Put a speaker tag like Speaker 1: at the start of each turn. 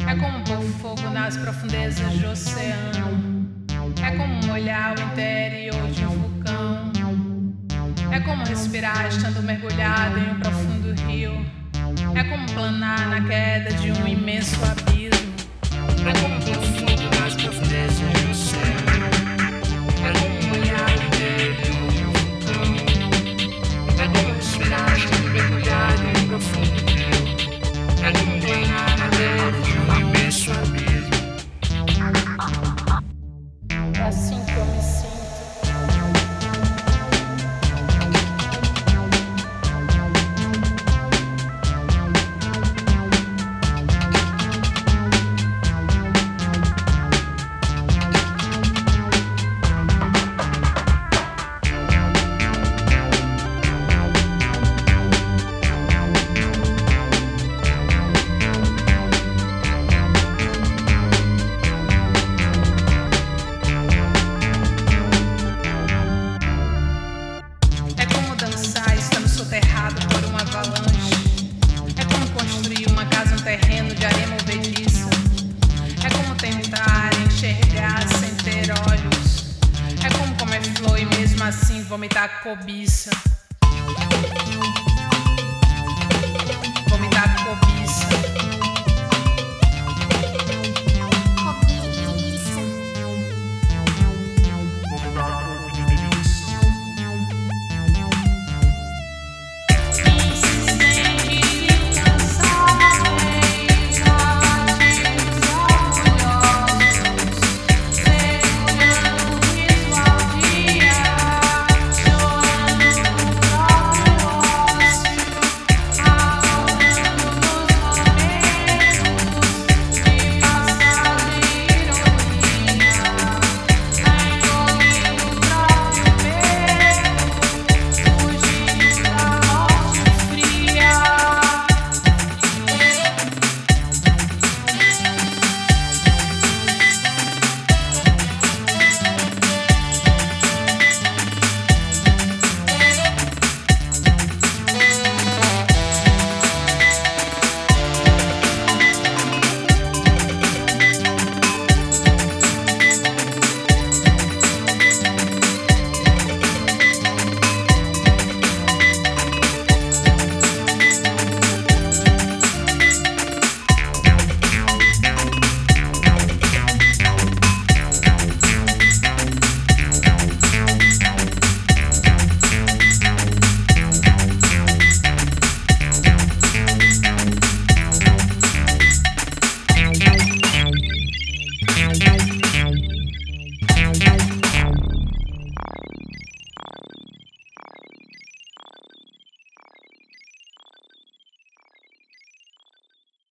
Speaker 1: É como pôr fogo nas profundezas do oceano. É como molhar o interior de um vulcão. É como respirar estando mergulhado em um profundo rio. É como planar na queda de um imenso abismo. É como pôr fogo nas profundezas do oceano. É como molhar o interior de um vulcão. É como respirar estando mergulhado em um profundo rio. É como planar na queda de um imenso abismo. É assim que eu me sinto. Soterrado por uma avalanche. É como construir uma casa, um terreno de areia movediça. É como tentar enxergar sem ter olhos. É como comer flor e mesmo assim vomitar cobiça.